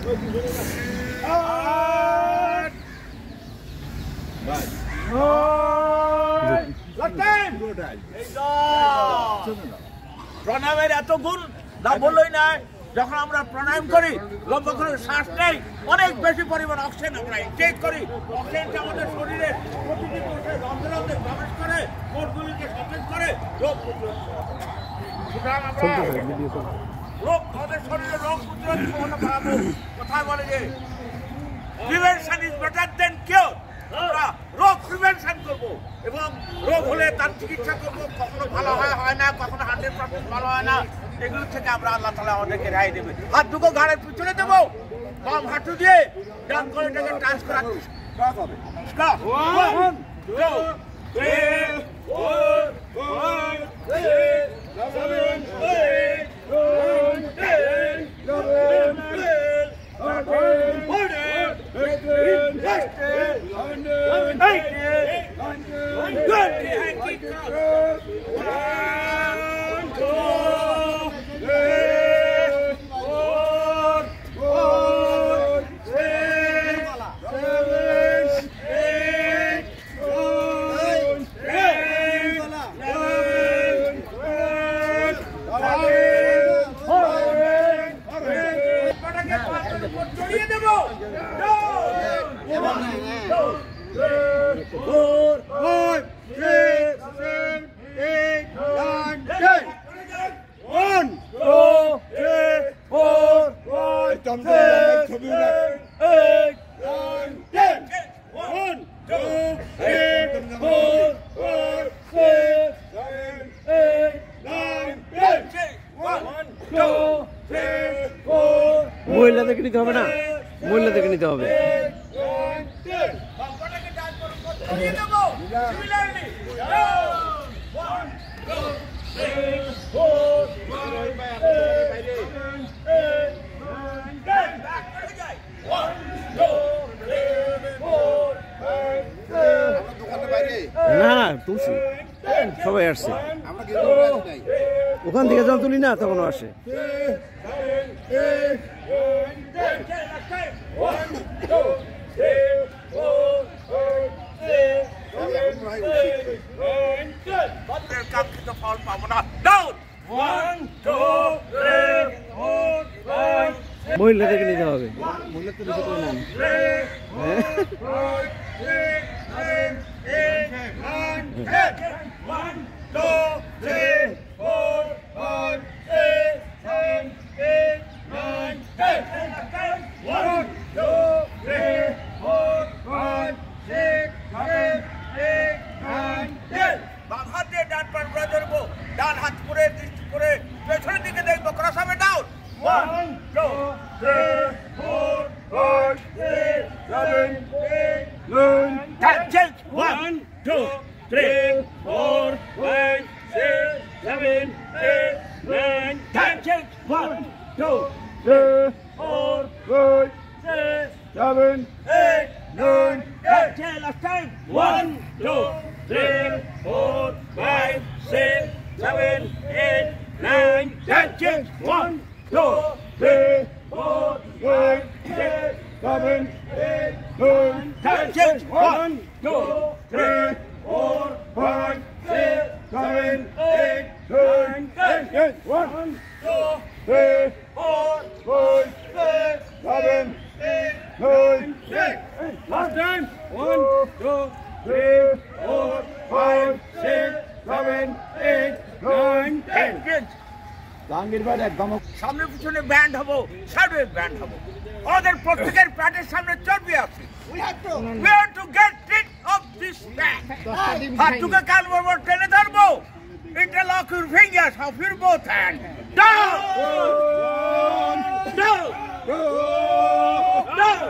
প্রণামের এত গুণ না বললই না। যখন আমরা প্রাণায়াম করি লম্বা করে শ্বাস নেই, অনেক বেশি পরিমাণ অক্সিজেন আমরা ইনটেক করি। অক্সিজেনটা আমাদের শরীরের প্রতিটি কোষে রন্ধ্রে রন্ধ্রে প্রবেশ করে, কোষগুলিকে সতেজ করে, রোগ প্রতিরোধ করে। সুতরাং আমরা আমাদের শরীরে রোগ প্রতিরোধ ক্ষমতা বাড়াবো। কোথায় বলে যে prevention is better than cure. আমরা রোগ প্রিভেনশন করবো এবং রোগ হলে তার চিকিৎসা করবো। কখনো ভালো হয় না, কখনো 100% ভালো হয় না। এগুলো থেকে আমরা আল্লাহ তাআলা আমাদেরকে রেহাই দেবে। হাত দুটো ঘাড়ের পিছনে দেবো, বাম হাঁটু দিয়ে ডান কোণটাকে টাচ করার চেষ্টা হবে। 1 2 3 4 5 6 7 8 9 10 11 12 জড়িয়ে দেবো। 4 5 6 7 8 9 10 1 2 3 4 5 6 7 8 9 10 1 2 3 4 5 6 7 8 9 10 1 2 3 4 মহিলাদেরকে নিতে হবে না, মহিলাদেরকে নিতে হবে। না না তুলছি, সবাই আসছে। ওখান থেকে যখন তুলি না তখনও আসে। ফল পাবো না। মহিলাদেরকে নিতে হবে। ডান হাত করে দৃষ্টি করে পেছনের দিকে দেখবো, ক্রস হবে down. 1 2 3 4 5 6 7 8 9 10 1 2 3 4 5 6 7 8 9 10 1 2 3 4 5 6 7 8 9 10 last time 1 2 3 4 5 6 7 8 9 10 1 2 3 4 5 6 7 8 9 10 1 2 3 4 5 6 7 8 9 10 1 2 3 4 5 6 7 8 9 10 last time 1 2 3 4 5 6 7 8 9 10 সামনে পিছনে ব্যান্ড হবো, সাইডে ব্যান্ড হবো। আমাদের প্রত্যেকের প্যাটের সামনে চর্বি আছে। We have to get rid of this fat. হাতটুকে কাল বরাবর টেনে ধরবো। Interlock your fingers of your both hands. Down! Down! Down!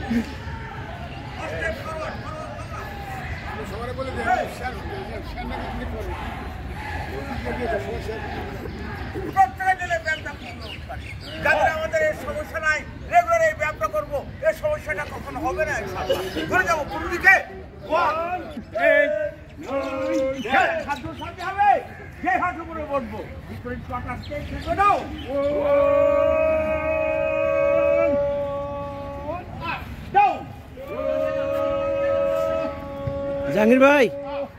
আমাদের এই সমস্যা নাই, রেগুলার এই ব্যায়ামটা করবো, এই সমস্যাটা কখনো হবে না। ঘুরে যাবো কোন দিকে, সাধু সাথে হবে, যে হাঁটু করে বসবো দাও। জাহাঙ্গীর ভাই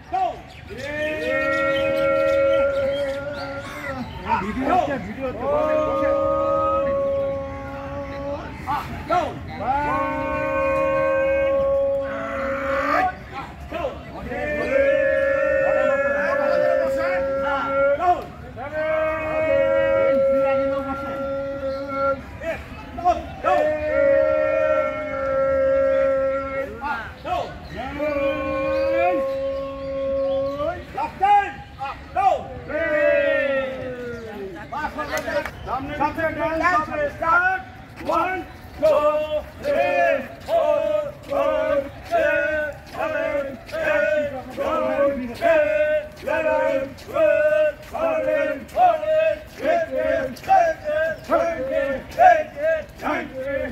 One, two, three, four, five, six, 7, 8, 9, 10, 11, 12, 13, 14, 15, 16, 17, 18, 19,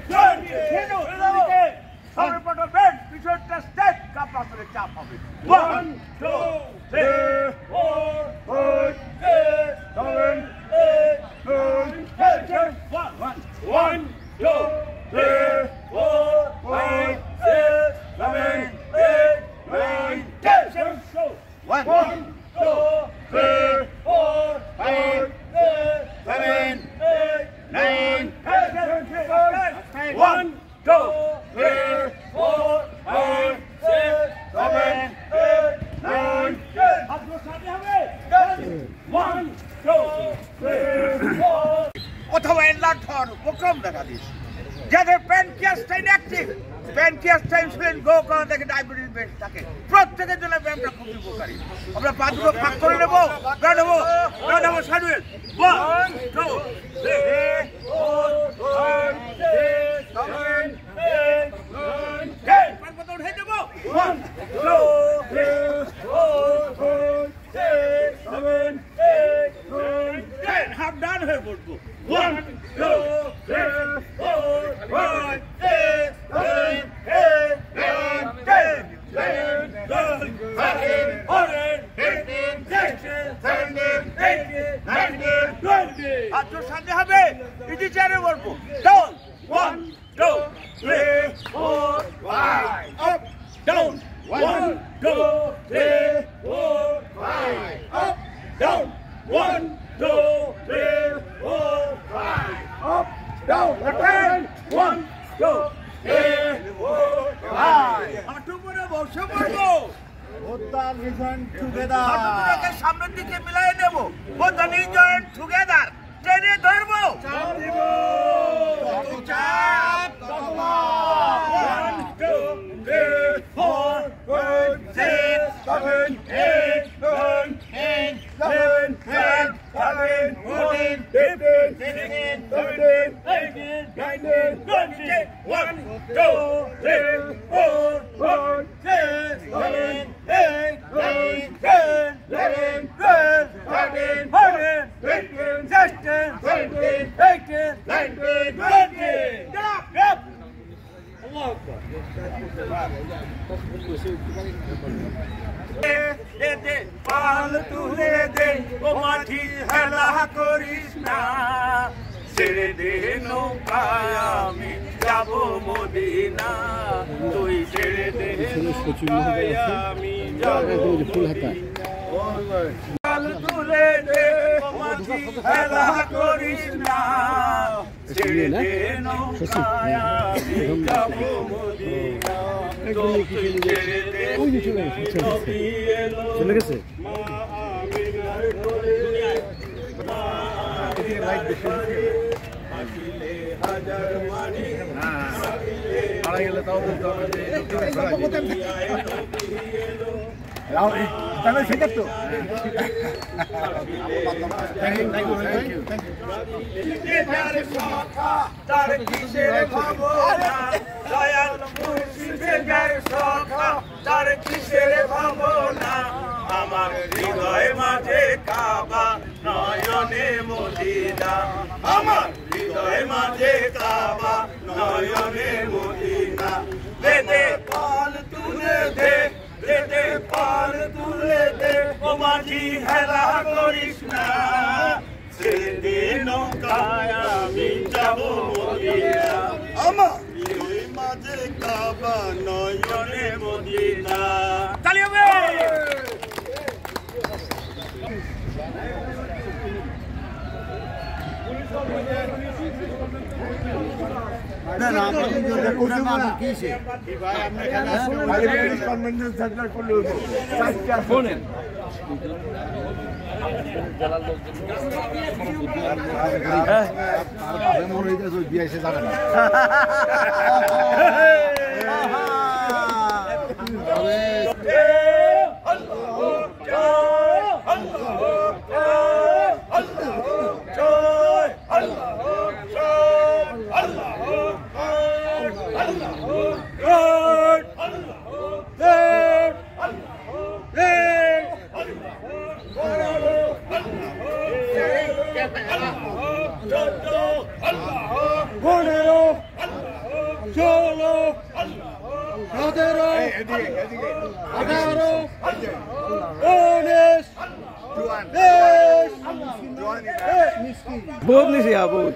20. সবার পটল বেড, পিছনটা স্টেপ, কাপড় করে চাপ হবে। 1, 2, 3, 4, 5, 6, 7, 8, 9, 10. 1, 2, 3, 4, 5, 6, 7, 8, 9, 10. 1, 2, 3, 4, 5, 6, 7, 8, 9, 10. 1, 2, 3, 4, 5, 6, 7, 8, 9, 10. আপনার সাথে হবে 1, 2, 3, 4. অথবা এনলার্জ উপক্রম দেখা দিয়েছে, যাদের প্যানক্রিয়াসটা ইনঅ্যাক্টিভ, প্যানক্রিয়াসটা ইনসুলিন গ্রো করা থেকে ডায়াবেটিস বেশ থাকে, প্রত্যেকের জন্য ব্যায়ামটা খুবই উপকারী। আমরা পাঁচগুলো ভাগ করে নেবো, নেবো সাজুয়েল। 1, 2, 3, 4, 5, 6, 7, 8, 9, 10. পাঁচটা উঠে দেবো। 1, 2, 3, 4, 5, 6, 7, 8, 9, 10. হাফ ডান হয়ে বসবো। 1, 2, 3, 4, 5, 6, 7, 8, 9, 10, 11, 12, 13, 14, 15, 16, 17, 18, 19, 20. আর তোর সাথে হবে ইজি চেয়ারে বলবো। Down 1, 2, 3, 4, 5. Up down 1, 2, 3, 4, 5. Up down 1, 2, 3, 4, 5. Up, down, return. 1, 2, 3, 4, 5. হাঁটু করে বসে পড়বো। হাঁটুগুলোকে সামনের দিকে মিলাই নেব। both the knee joint together. টেনে ধরবো। চাপ। 1, 2, 3, 4, 5, 6, 7, 8, 9, 10, 11, 12, 13, 14, 15, 16, 17, 18, 19, 20. 1, 2, 3, 4, 5, 6, 7, 8, 9, 10, 11, 12, 13, 14, 15, 16, 17, 18, 19, 20. Get up, get up. পাল তুলে দে ও মাটি হেলা করিস না, ছেড়ে দে নৌকায় আমি যাব মদিনা, তুই ছেড়ে দে নৌকায় আমি যাব মদিনা। পাল তুলে দে ও মাটি হেলা করিস না, ছেড়ে দে নৌকায় আমি যাব মদিনা, তুই ছেড়ে দে। চলে গেছে সেটা তো তার কিসের ভাবনা, দয়াল যার সখা তার কিসের ভাবনা আমার হৃদয় মাঝে কাবা নয়নে মদিনা আমার হৃদয় মাঝে কাবা নয়নে মদিনা দে দে পাল তুলে দে দে দে পাল তুলে দে ও মাঝি হেলা করিস না সেদিন নৌকায় আমি যাব মদিনা আমার হৃদয় মাঝে কাবা নয়নে মদিনা তালি হবে बहुत नहीं सिया बहुत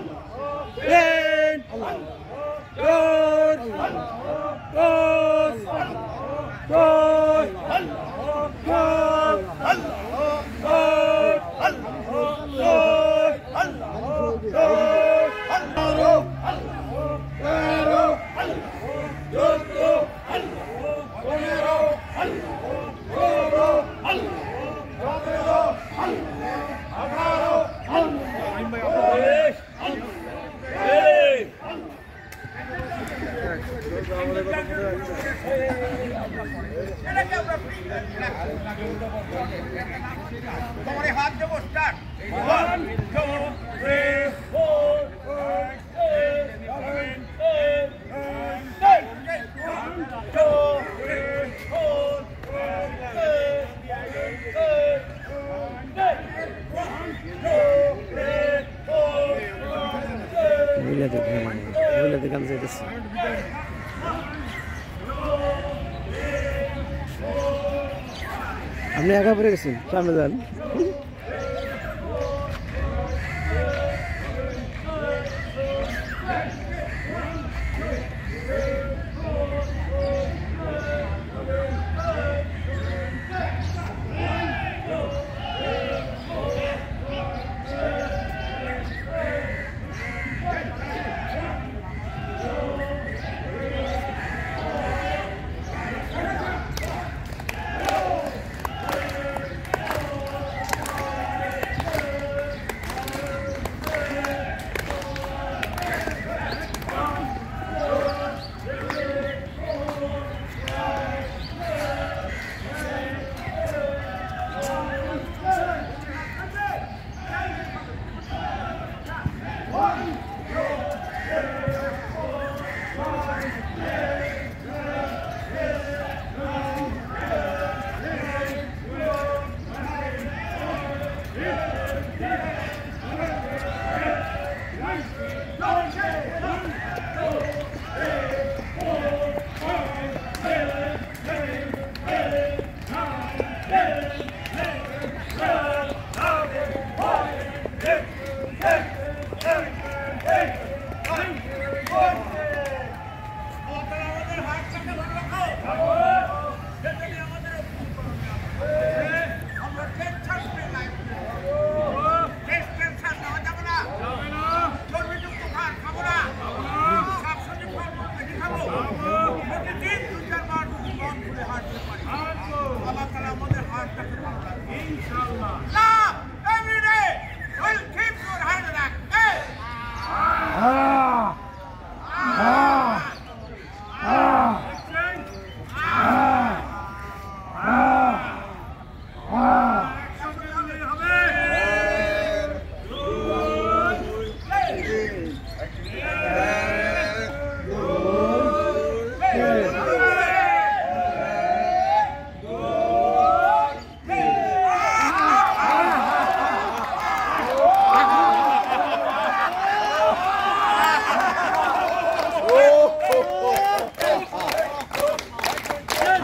তোমার হাত দেবো স্টার্ট 1 2 3 4 মহিলাদের গান চাইতেছে আপনি একা পড়ে গেছেন সামনে যান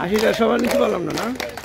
80 টাকা সবার নিচে পারলাম না না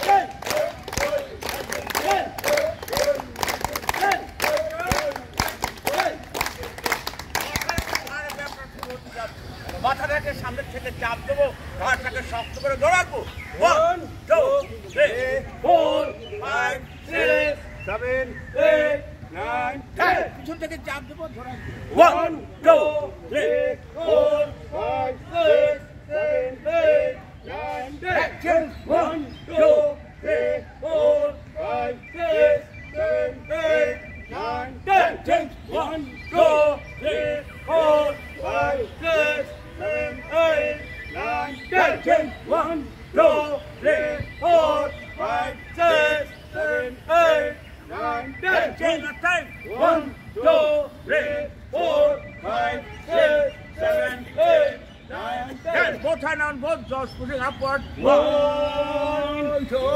মাথাটাকে সামনের থেকে চাপ দেবো, ঘাটটাকে শক্ত করে ধরাবো। 1 2 3 4 5 6 7 8 9 10 পিছন থেকে চাপ দেবো, ধরাবো। 1 2 3 4 5 6 7 8 9 10 1 2 3 4 5 6 7 8 9 10 1 2 3 4 5 6 7 8 9 10 1 2 3 4 5 6 7 8 9 10 time 1 2 3 4 5 6 7 8 9 10 both hand on both jaws pushing upward 1 2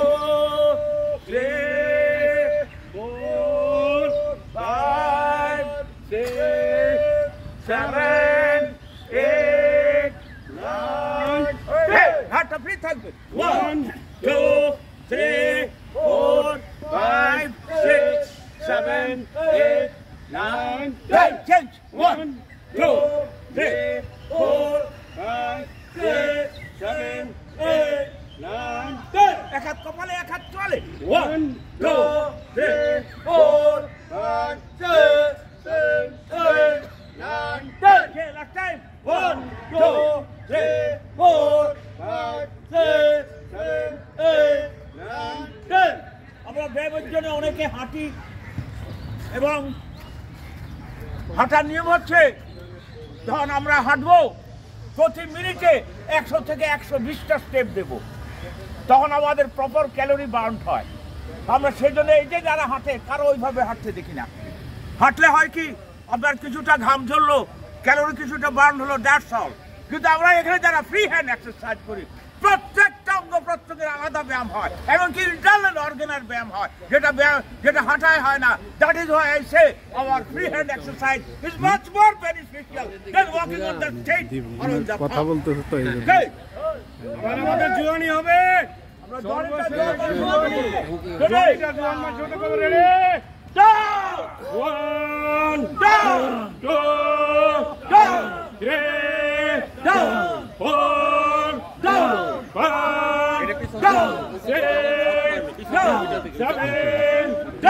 3 4 5 6 7 8 9 10 হাতটা ফ্রি থাকবে 1 2 3 4 5 6 7 8 9 10 change 1 2 3 4 5 6 7 8 9 10 এক হাত কপালে এক হাত চলে 1 2 3 4 5 6 7 8 9 10 okay last time 1 2 3 4 5 6 7 8 9 10 আমরা ব্যায়ামের জন্য অনেকে হাঁটি এবং হাঁটার নিয়ম হচ্ছে যখন আমরা হাঁটবো প্রতি মিনিটে 100 থেকে 120টা স্টেপ দেব, তখন আমাদের প্রপার ক্যালোরি বার্ন হয়। আমরা সেই জন্য এই যে যারা হাঁটে কারো ওইভাবে হাঁটতে দেখি না। হাঁটলে হয় কি আপনার কিছুটা ঘাম ঝরলো, ক্যালোরি কিছুটা বার্ন হলো, দ্যাটস অল। কিন্তু আমরা এখানে যারা ফ্রি হ্যান্ড এক্সারসাইজ করি প্রত্যেকটা অঙ্গ প্রত্যঙ্গের আলাদা ব্যায়াম হয়, এমনকি ইন্টারনাল অর্গানের ব্যায়াম হয়, যেটা হাঁটায় হয় না। That is why I say our free hand exercise is much more beneficial than walking on the stage or on the কথা বলতে তো এই জন্য আমাদের জোয়ানি হবে, আমরা দলটা জোয়ানি রেডি 1 2 3 4 5 6 7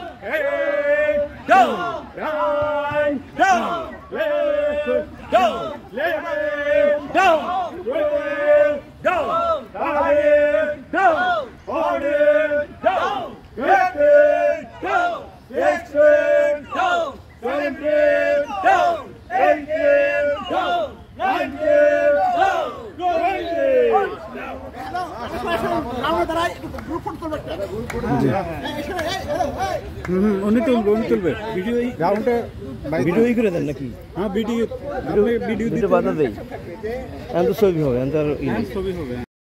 উনি তুলবে ভিডিও গ্রাউন্ডে ভিডিও করে দেন নাকি? হ্যাঁ ভিডিও বাধা দেই, ছবি হবে, ছবি হবে।